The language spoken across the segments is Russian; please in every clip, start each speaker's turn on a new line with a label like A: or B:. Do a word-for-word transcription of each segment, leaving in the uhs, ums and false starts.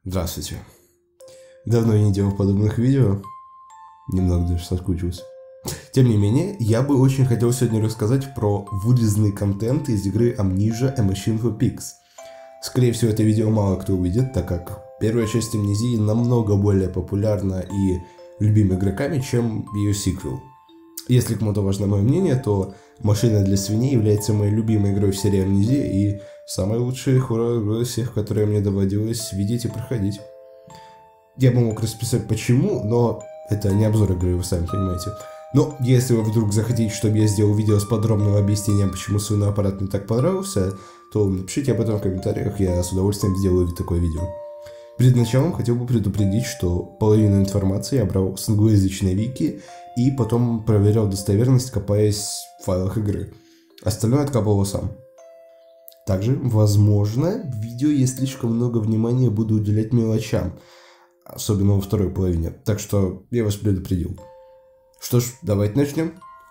A: Здравствуйте. Давно я не делал подобных видео. Немного даже соскучился. Тем не менее, я бы очень хотел сегодня рассказать про вырезанный контент из игры Amnesia: A Machine for Pigs. Скорее всего, это видео мало кто увидит, так как первая часть Амнезии намного более популярна и любима игроками, чем ее сиквел. Если кому-то важно мое мнение, то «Машина для свиней» является моей любимой игрой в серии Амнезия и самой лучшей хоррор-игрой из всех, которые мне доводилось видеть и проходить. Я бы мог расписать почему, но это не обзор игры, вы сами понимаете. Но если вы вдруг захотите, чтобы я сделал видео с подробным объяснением, почему свиной аппарат мне так понравился, то напишите об этом в комментариях, я с удовольствием сделаю такое видео. Перед началом хотел бы предупредить, что половину информации я брал с англоязычной вики и потом проверял достоверность, копаясь в файлах игры. Остальное откапывал сам. Также, возможно, в видео я слишком много внимания буду уделять мелочам, особенно во второй половине, так что я вас предупредил. Что ж, давайте начнем.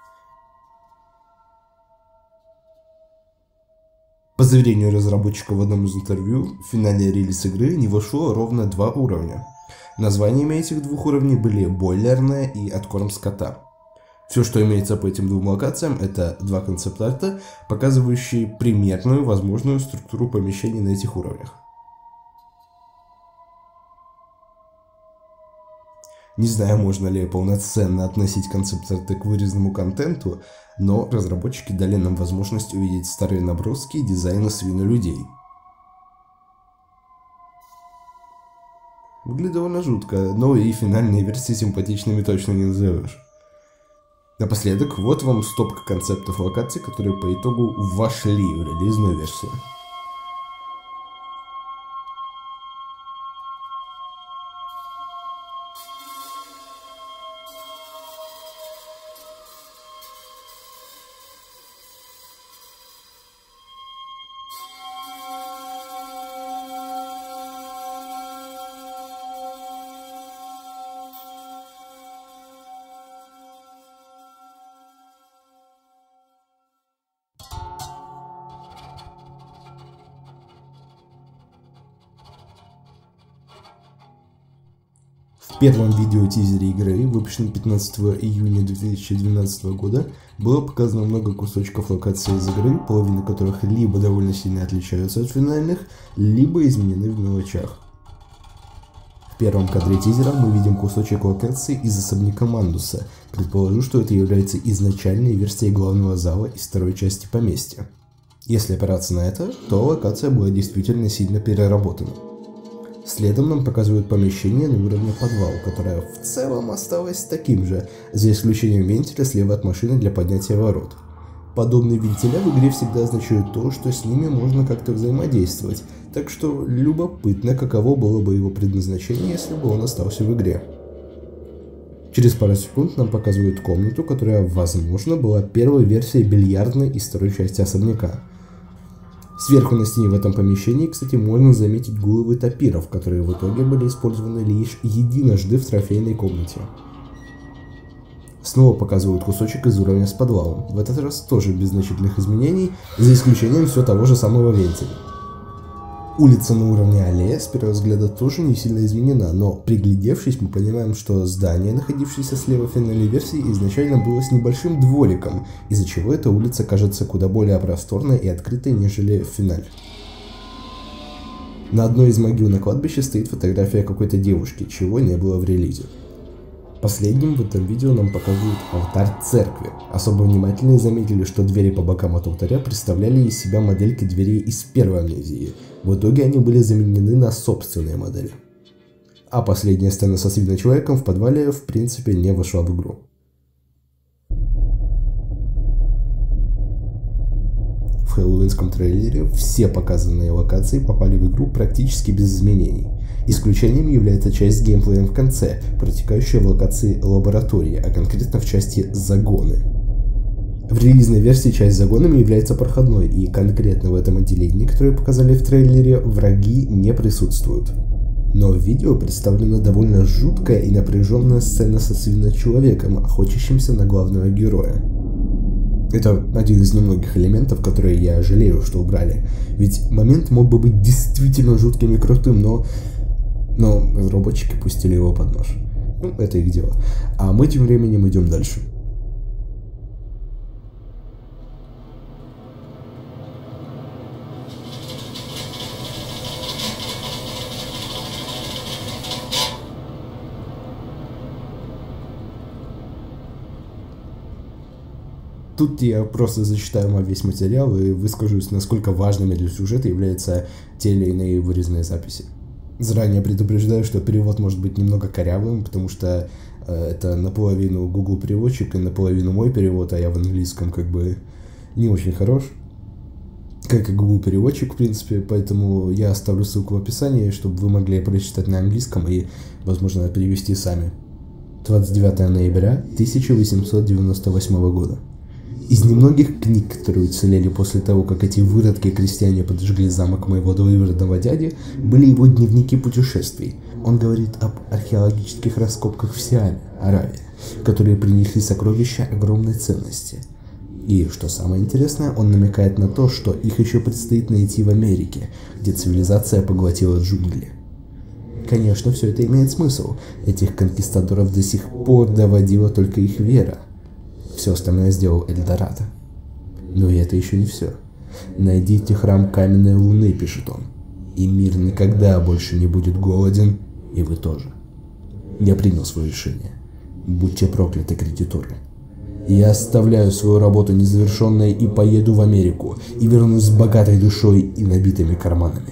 A: По заверению разработчика в одном из интервью, в финале релиз игры не вошло ровно два уровня. Названиями этих двух уровней были «Бойлерная» и «Откорм скота». Все, что имеется по этим двум локациям, это два концепт-арта, показывающие примерную возможную структуру помещений на этих уровнях. Не знаю, можно ли полноценно относить концепт-арты к вырезанному контенту, но разработчики дали нам возможность увидеть старые наброски дизайна свинолюдей. Выглядит довольно жутко, но и финальные версии симпатичными точно не назовешь. Напоследок, вот вам стопка концептов локаций, которые по итогу вошли в релизную версию. В первом видео-тизере игры, выпущенном пятнадцатого июня две тысячи двенадцатого года, было показано много кусочков локаций из игры, половина которых либо довольно сильно отличаются от финальных, либо изменены в мелочах. В первом кадре тизера мы видим кусочек локации из особняка Мандуса. Предположу, что это является изначальной версией главного зала из второй части поместья. Если опираться на это, то локация была действительно сильно переработана. Следом нам показывают помещение на уровне подвала, которое в целом осталось таким же, за исключением вентиля слева от машины для поднятия ворот. Подобные вентиля в игре всегда означают то, что с ними можно как-то взаимодействовать, так что любопытно, каково было бы его предназначение, если бы он остался в игре. Через пару секунд нам показывают комнату, которая, возможно, была первой версией бильярдной из второй части особняка. Сверху на стене в этом помещении, кстати, можно заметить головы тапиров, которые в итоге были использованы лишь единожды в трофейной комнате. Снова показывают кусочек из уровня с подвалом, в этот раз тоже без значительных изменений, за исключением все того же самого вентиля. Улица на уровне аллея с первого взгляда тоже не сильно изменена, но приглядевшись, мы понимаем, что здание, находившееся слева финальной версии, изначально было с небольшим двориком, из-за чего эта улица кажется куда более просторной и открытой, нежели в финале. На одной из могил на кладбище стоит фотография какой-то девушки, чего не было в релизе. Последним в этом видео нам показывают алтарь церкви. Особо внимательные заметили, что двери по бокам от алтаря представляли из себя модельки дверей из первой Амнезии. В итоге они были заменены на собственные модели. А последняя сцена со свиночеловеком в подвале в принципе не вошла в игру. В хэллоуинском трейлере все показанные локации попали в игру практически без изменений. Исключением является часть с геймплеем в конце, протекающая в локации лаборатории, а конкретно в части загоны. В релизной версии часть с загонами является проходной, и конкретно в этом отделении, которое показали в трейлере, враги не присутствуют. Но в видео представлена довольно жуткая и напряженная сцена со свиночеловеком, охотящимся на главного героя. Это один из немногих элементов, которые я жалею, что убрали. Ведь момент мог бы быть действительно жутким и крутым, но Но разработчики пустили его под нож. Ну, это их дело. А мы тем временем идем дальше. Тут я просто зачитаю вам весь материал и выскажусь, насколько важными для сюжета являются те или иные вырезанные записи. Заранее предупреждаю, что перевод может быть немного корявым, потому что э, это наполовину Google переводчик и наполовину мой перевод, а я в английском как бы не очень хорош, как и Google переводчик, в принципе, поэтому я оставлю ссылку в описании, чтобы вы могли прочитать на английском и, возможно, перевести сами. двадцать девятого ноября тысяча восемьсот девяносто восьмого года. Из немногих книг, которые уцелели после того, как эти выродки крестьяне подожгли замок моего двоюродного дяди, были его дневники путешествий. Он говорит об археологических раскопках в Сиаме, Аравии, которые принесли сокровища огромной ценности. И, что самое интересное, он намекает на то, что их еще предстоит найти в Америке, где цивилизация поглотила джунгли. Конечно, все это имеет смысл. Этих конкистадоров до сих пор доводила только их вера. Все остальное сделал Эльдорадо. Но и это еще не все. «Найдите храм каменной луны», пишет он, «и мир никогда больше не будет голоден, и вы тоже». Я принял свое решение. Будьте прокляты, кредиторы. Я оставляю свою работу незавершенной и поеду в Америку, и вернусь с богатой душой и набитыми карманами.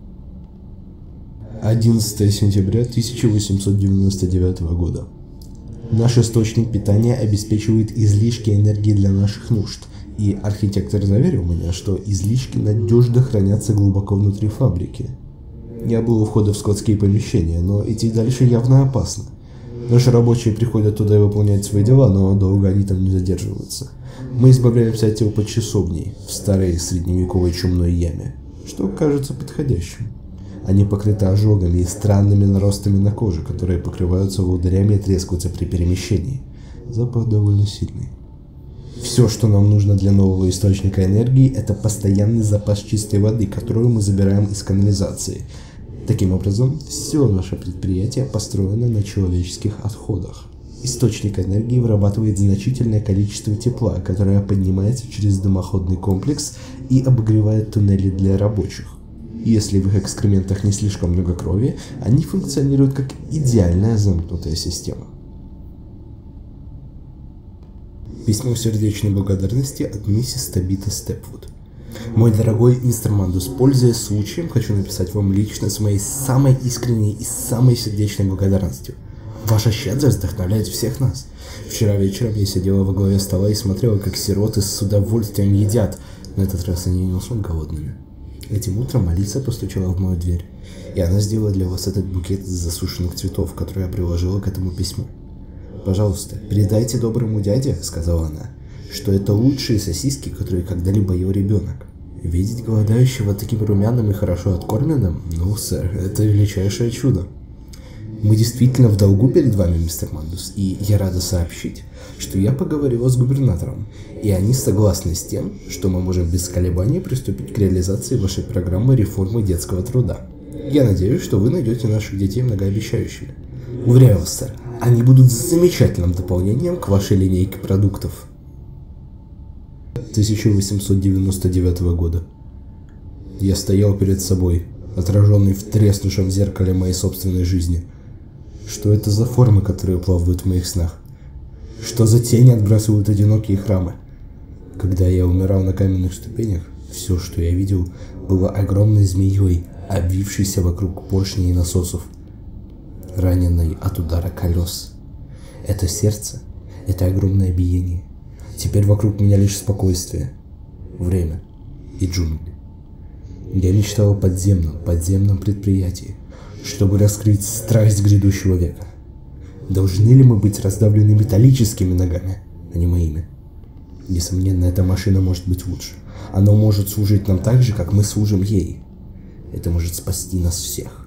A: одиннадцатого сентября тысяча восемьсот девяносто девятого года. Наш источник питания обеспечивает излишки энергии для наших нужд, и архитектор заверил меня, что излишки надежно хранятся глубоко внутри фабрики. Я был у входа в складские помещения, но идти дальше явно опасно. Наши рабочие приходят туда и выполняют свои дела, но долго они там не задерживаются. Мы избавляемся от тел под часовней, в старой средневековой чумной яме, что кажется подходящим. Они покрыты ожогами и странными наростами на коже, которые покрываются волдырями и трескаются при перемещении. Запах довольно сильный. Все, что нам нужно для нового источника энергии, это постоянный запас чистой воды, которую мы забираем из канализации. Таким образом, все наше предприятие построено на человеческих отходах. Источник энергии вырабатывает значительное количество тепла, которое поднимается через дымоходный комплекс и обогревает туннели для рабочих. Если в их экскрементах не слишком много крови, они функционируют как идеальная замкнутая система. Письмо сердечной благодарности от миссис Табита Степвуд. Мой дорогой мистер Мандус, пользуясь случаем, хочу написать вам лично с моей самой искренней и самой сердечной благодарностью. Ваша щедрость вдохновляет всех нас. Вчера вечером я сидела во главе стола и смотрела, как сироты с удовольствием едят. На этот раз они не уснут голодными. Этим утром Алиса постучала в мою дверь, и она сделала для вас этот букет из засушенных цветов, который я приложила к этому письму. «Пожалуйста, передайте доброму дяде», — сказала она, — «что это лучшие сосиски, которые когда-либо ел ребенок. Видеть голодающего таким румяным и хорошо откормленным, ну, сэр, это величайшее чудо. Мы действительно в долгу перед вами, мистер Мандус, и я рада сообщить, что я поговорила с губернатором, и они согласны с тем, что мы можем без колебаний приступить к реализации вашей программы реформы детского труда. Я надеюсь, что вы найдете наших детей многообещающими. Уверяю вас, сэр, они будут замечательным дополнением к вашей линейке продуктов». тысяча восемьсот девяносто девятого года. Я стоял перед собой, отраженный в треснувшем зеркале моей собственной жизни. Что это за формы, которые плавают в моих снах? Что за тени отбрасывают одинокие храмы? Когда я умирал на каменных ступенях, все, что я видел, было огромной змеей, обвившейся вокруг поршней и насосов, раненой от удара колес. Это сердце, это огромное биение. Теперь вокруг меня лишь спокойствие, время и джунгли. Я мечтал о подземном, подземном предприятии, чтобы раскрыть страсть грядущего века. Должны ли мы быть раздавлены металлическими ногами, а не моими? Несомненно, эта машина может быть лучше. Она может служить нам так же, как мы служим ей. Это может спасти нас всех.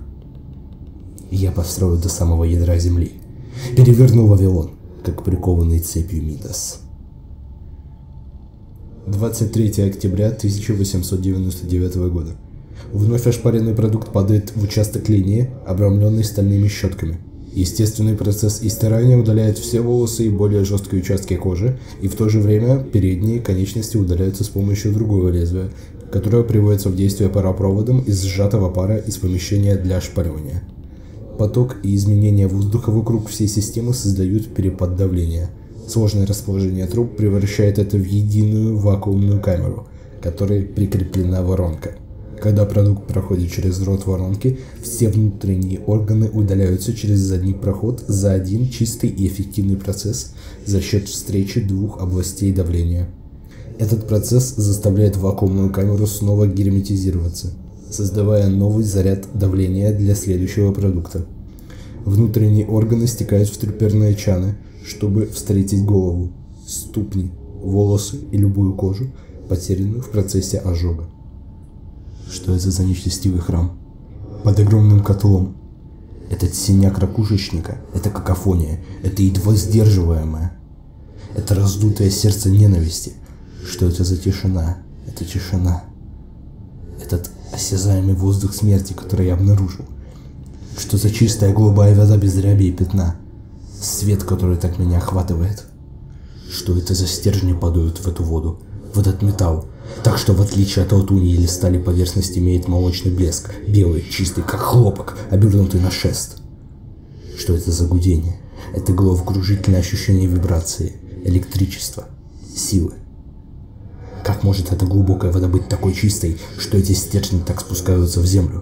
A: Я построю до самого ядра земли. Переверну Вавилон, как прикованный цепью Мидас. двадцать третьего октября тысяча восемьсот девяносто девятого года. Вновь ошпаренный продукт падает в участок линии, обрамленный стальными щетками. Естественный процесс истирания удаляет все волосы и более жесткие участки кожи, и в то же время передние конечности удаляются с помощью другого лезвия, которое приводится в действие паропроводом из сжатого пара из помещения для ошпаривания. Поток и изменение воздуха вокруг всей системы создают перепад давления. Сложное расположение труб превращает это в единую вакуумную камеру, к которой прикреплена воронка. Когда продукт проходит через рот воронки, все внутренние органы удаляются через задний проход за один чистый и эффективный процесс за счет встречи двух областей давления. Этот процесс заставляет вакуумную камеру снова герметизироваться, создавая новый заряд давления для следующего продукта. Внутренние органы стекают в трюперные чаны, чтобы встретить голову, ступни, волосы и любую кожу, потерянную в процессе ожога. Что это за нечестивый храм? Под огромным котлом. Этот синяк ракушечника, это какофония, это едва сдерживаемое. Это раздутое сердце ненависти. Что это за тишина? Это тишина. Этот осязаемый воздух смерти, который я обнаружил. Что за чистая голубая вода без ряби и пятна? Свет, который так меня охватывает. Что это за стержни падают в эту воду, в этот металл? Так что, в отличие от латуни или стали, поверхность имеет молочный блеск, белый, чистый, как хлопок, обернутый на шест. Что это за гудение? Это головокружительное ощущение вибрации, электричества, силы. Как может эта глубокая вода быть такой чистой, что эти стержни так спускаются в землю?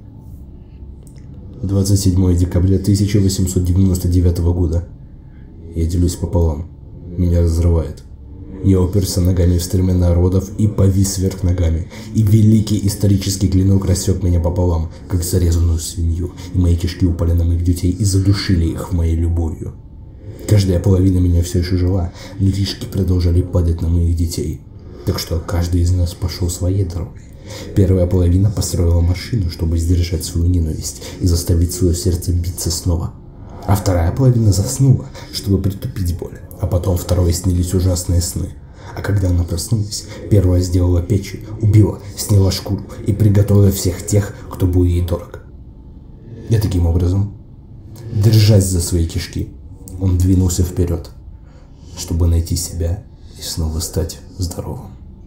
A: двадцать седьмого декабря тысяча восемьсот девяносто девятого года. Я делюсь пополам. Меня разрывает. Я уперся ногами в стремена родов и повис вверх ногами, и великий исторический клинок рассек меня пополам, как зарезанную свинью, и мои кишки упали на моих детей и задушили их моей любовью. Каждая половина меня все еще жила, но кишки продолжали падать на моих детей, так что каждый из нас пошел своей дорогой. Первая половина построила машину, чтобы сдержать свою ненависть и заставить свое сердце биться снова. А вторая половина заснула, чтобы притупить боль. А потом второй снились ужасные сны. А когда она проснулась, первая сделала печи, убила, сняла шкуру и приготовила всех тех, кто был ей дорог. И таким образом, держась за свои кишки, он двинулся вперед, чтобы найти себя и снова стать здоровым.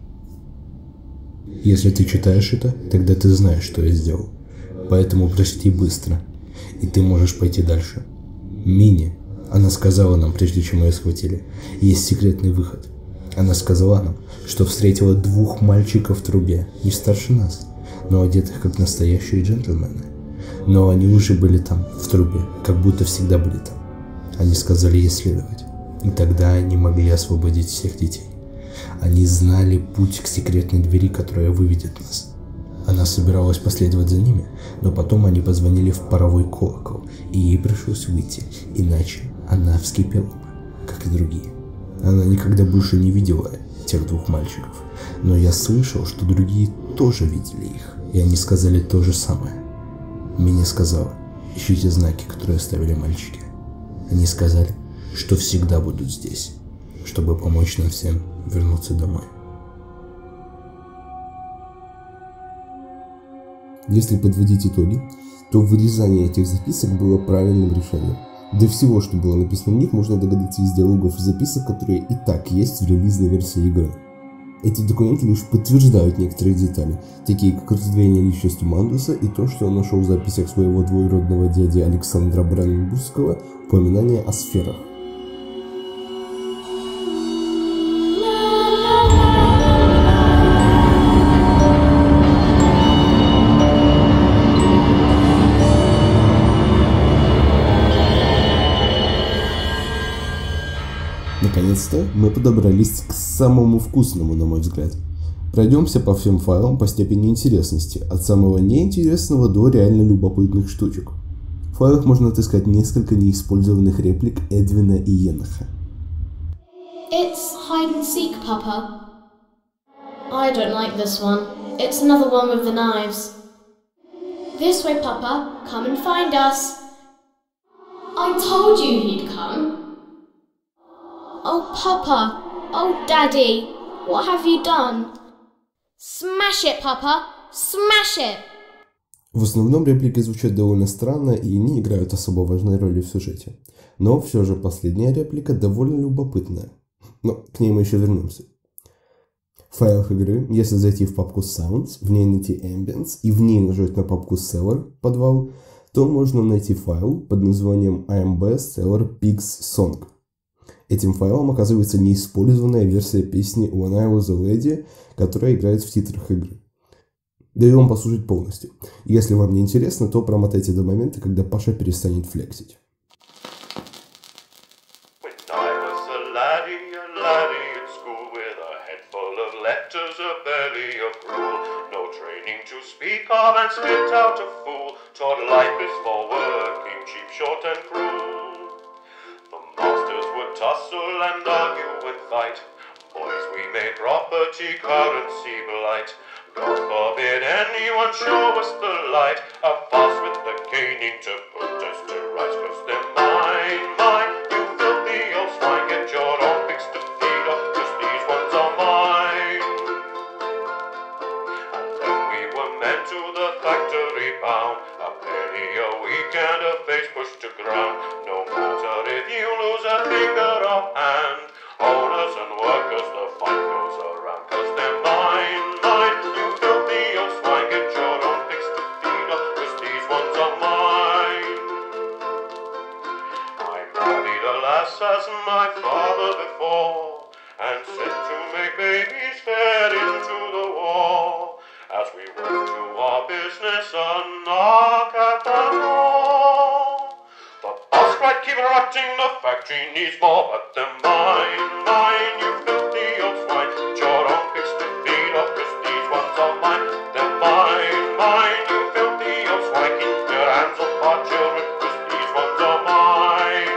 A: Если ты читаешь это, тогда ты знаешь, что я сделал. Поэтому прочти быстро, и ты можешь пойти дальше. Мини, она сказала нам, прежде чем ее схватили, есть секретный выход. Она сказала нам, что встретила двух мальчиков в трубе, не старше нас, но одетых как настоящие джентльмены. Но они уже были там, в трубе, как будто всегда были там. Они сказали ей следовать, и тогда они могли освободить всех детей. Они знали путь к секретной двери, которая выведет нас. Она собиралась последовать за ними, но потом они позвонили в паровой колокол, и ей пришлось выйти, иначе она вскипела бы, как и другие. Она никогда больше не видела тех двух мальчиков, но я слышал, что другие тоже видели их, и они сказали то же самое. Меня сказала, ищите знаки, которые оставили мальчики. Они сказали, что всегда будут здесь, чтобы помочь нам всем вернуться домой. Если подводить итоги, то вырезание этих записок было правильным решением. До всего, что было написано в них, можно догадаться из диалогов и записок, которые и так есть в релизной версии игры. Эти документы лишь подтверждают некоторые детали, такие как раздвоение личности Мандуса и то, что он нашел в записях своего двоюродного дяди Александра Бранденбургского упоминание о сферах. Наконец-то мы подобрались к самому вкусному, на мой взгляд. Пройдемся по всем файлам по степени интересности, от самого неинтересного до реально любопытных штучек. В файлах можно отыскать несколько неиспользованных реплик Эдвина и Еноха.
B: It's hide and seek, Papa. I don't like this one. It's another one with the knives. This way, Papa. Come and find us. I told you he'd come. Oh, Papa. Oh, Daddy. What have you done? Smash it, Papa. Smash it!
A: В основном реплики звучат довольно странно и не играют особо важной роли в сюжете. Но все же последняя реплика довольно любопытная. Но к ней мы еще вернемся. В файлах игры, если зайти в папку Sounds, в ней найти Ambience и в ней нажать на папку Cellar, подвал, то можно найти файл под названием АМБ Cellar Pigs Song. Этим файлом оказывается неиспользованная версия песни When I Was a Lady, которая играет в титрах игры. Даю вам послушать полностью. Если вам не интересно, то промотайте до момента, когда Паша перестанет флексить.
C: Tussle and argue and fight. Boys, we made property currency blight. God forbid anyone show us the light. A fuss with the caning to put us to rights. Cause they're mine, mine. You filthy old swine. Get your own pigs to feed off. Cause these ones are mine. And then we were meant to the factory bound. A penny a week and a face pushed to ground. No matter if you lose a finger or hand. Owners and workers, the fight goes around. Cause they're mine, mine. You filthy old swine. Get your own pigs to feed off. Cause these ones are mine. I married a lass as my father before, and said to make babies fed into the war. As we went to our business, a knock at the door. The boss cried, keep rotting, the factory needs more, but they're mine, mine, you filthy old swine. Get your own pigs to feed off, cause these ones are mine. They're mine, mine, you filthy old swine. Keep your hands off our children, cause these ones are mine.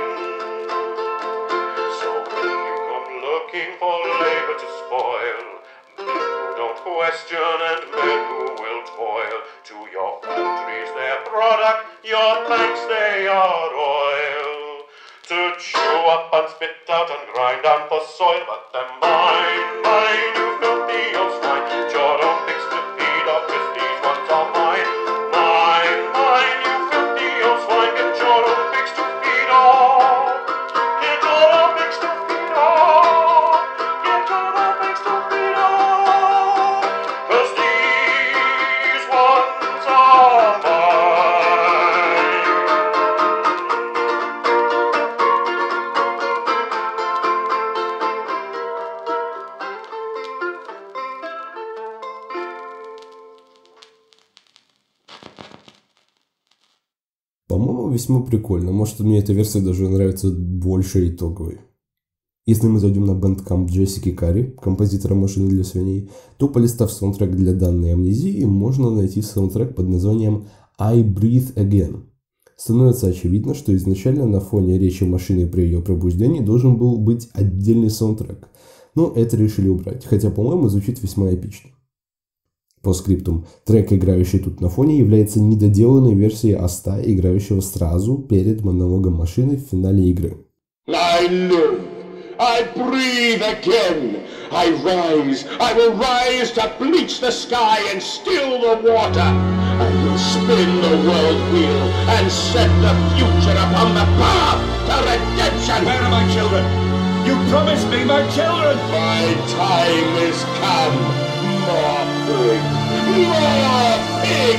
C: So if you come looking for labor to spoil, men who don't question and men who will toil, to your factories their product, your thanks they are oil. To chew up and spit out and grind down for soil, but they're mine, mine, you filthy old swine. Get your own pigs to feed off, cause these ones are mine. Mine, mine, you filthy old swine. Get your own pigs to feed off. Get your own pigs to feed off. Get your own pigs to feed off. Cause these ones are mine.
A: По-моему, весьма прикольно. Может, мне эта версия даже нравится больше итоговой. Если мы зайдем на Bandcamp Джессики Карри, композитора «Машины для свиней», то, полистав саундтрек для данной амнезии, можно найти саундтрек под названием I Breathe Again. Становится очевидно, что изначально на фоне речи машины при ее пробуждении должен был быть отдельный саундтрек. Но это решили убрать, хотя, по-моему, звучит весьма эпично. По скриптум, трек, играющий тут на фоне, является недоделанной версией Аста, играющего сразу перед монологом машины в финале игры.
D: I live, I breathe again, I rise, I will rise to bleach the sky and still the water. I will spin the world wheel and set the future upon the path to redemption.
E: Where are my children? You promised me my children!
D: My time is come. More pig! More pig!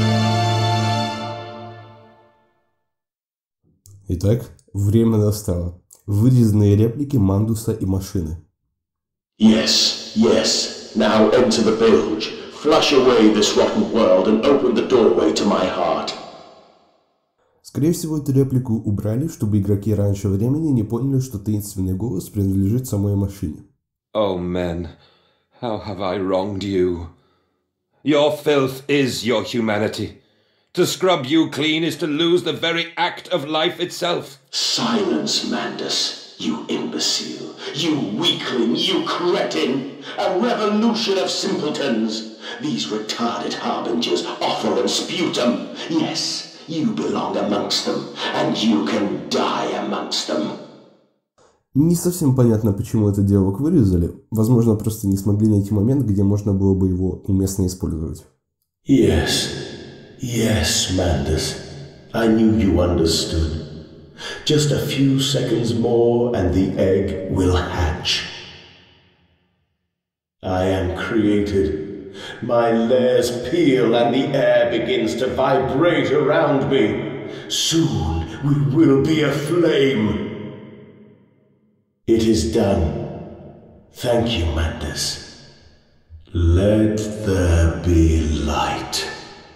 A: Итак, время настало. Вырезанные реплики Мандуса и машины.
D: Yes, yes. Now enter the bilge. Flush away this rotten world and open the doorway to my heart.
A: Скорее всего, эту реплику убрали, чтобы игроки раньше времени не поняли, что таинственный голос принадлежит самой машине.
E: Oh, men, how have I wronged you? Your filth is your humanity. To scrub you clean is to lose the very act of life itself.
D: Silence, Mandus, you imbecile, you weakling, you cretin, a revolution of simpletons. These retarded harbingers offer and sputum. Yes, you belong amongst them, and you can die amongst them.
A: Не совсем понятно, почему этот диалог вырезали. Возможно, просто не смогли найти момент, где можно было бы его уместно использовать.
D: Yes, yes, Mandus. I knew you understood. Just a few seconds more and the egg will hatch. I am created. My layers peel and the air begins to vibrate around me. Soon we will be aflame. It is done. Thank you, Mandus. Let there be light.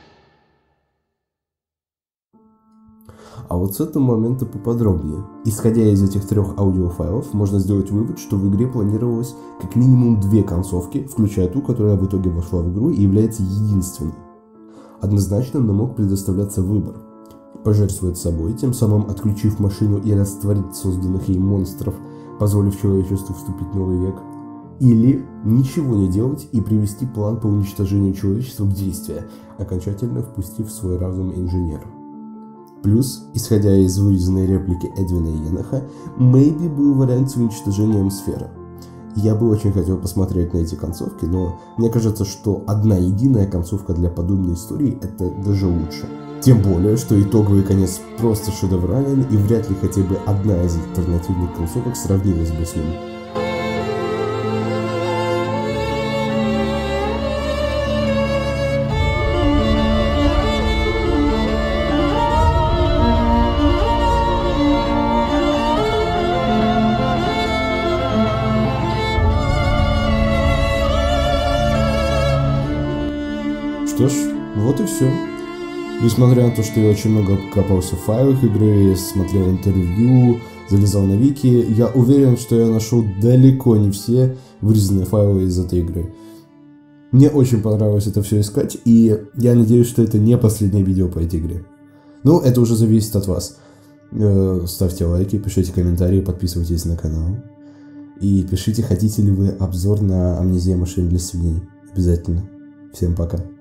A: А вот с этого момента поподробнее. Исходя из этих трех аудиофайлов, можно сделать вывод, что в игре планировалось как минимум две концовки, включая ту, которая в итоге вошла в игру и является единственной. Однозначно нам мог предоставляться выбор. Пожертвовать собой, тем самым отключив машину и растворить созданных ей монстров, позволив человечеству вступить в новый век. Или ничего не делать и привести план по уничтожению человечества в действие, окончательно впустив в свой разум инженера. Плюс, исходя из вырезанной реплики Эдвина Йеноха, maybe был вариант с уничтожением сферы. Я бы очень хотел посмотреть на эти концовки, но мне кажется, что одна единая концовка для подобной истории — это даже лучше. Тем более, что итоговый конец просто шедеврален, и вряд ли хотя бы одна из альтернативных концовок сравнилась бы с ним. Что ж, вот и все. Несмотря на то, что я очень много копался в файлах игры, смотрел интервью, залезал на вики, я уверен, что я нашел далеко не все вырезанные файлы из этой игры. Мне очень понравилось это все искать, и я надеюсь, что это не последнее видео по этой игре. Ну, это уже зависит от вас. Ставьте лайки, пишите комментарии, подписывайтесь на канал. И пишите, хотите ли вы обзор на Amnesia машин для свиней. Обязательно. Всем пока.